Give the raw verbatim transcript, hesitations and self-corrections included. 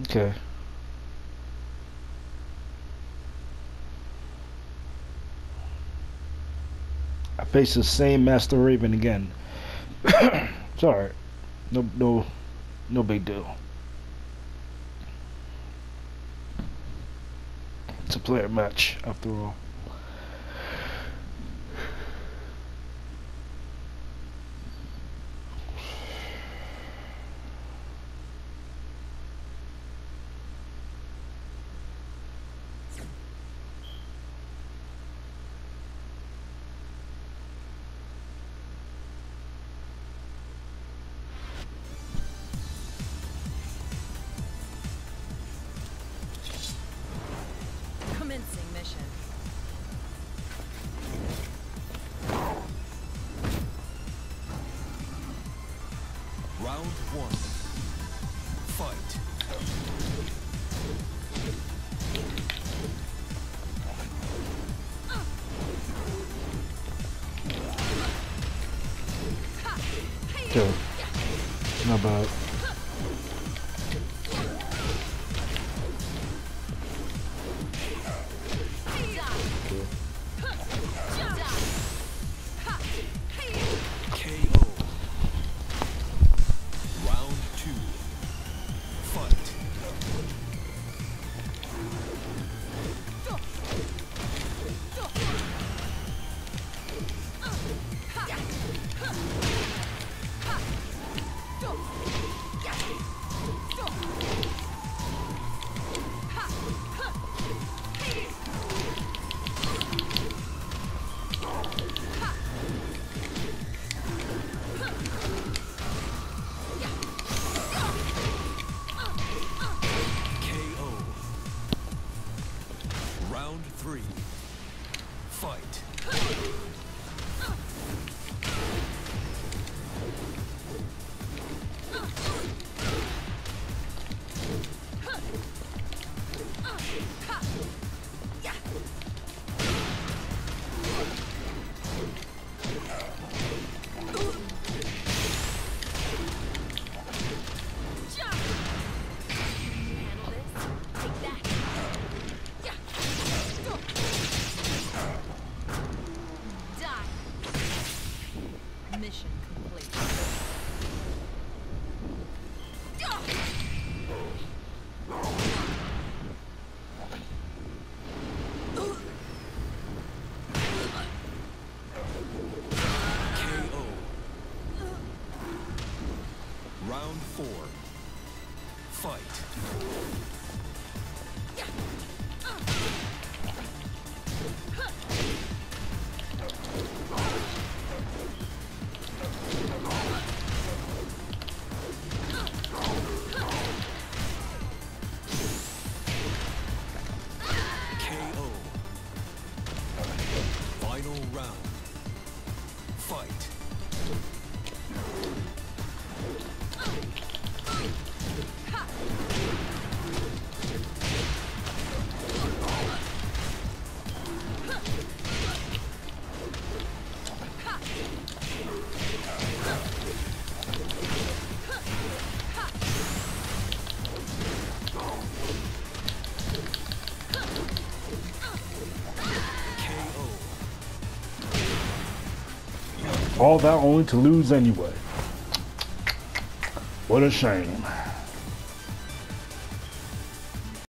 Okay. I face the same Master Raven again. It's alright. No, no, no big deal. It's a player match after all. Commencing mission. Round one. Fight. Okay. Not bad. K O. Round two. Fight. K O. Round three. Fight. Mission complete. K O. Round four. Fight. K O. Final round. Fight. K O. All that only to lose anyway. What a shame.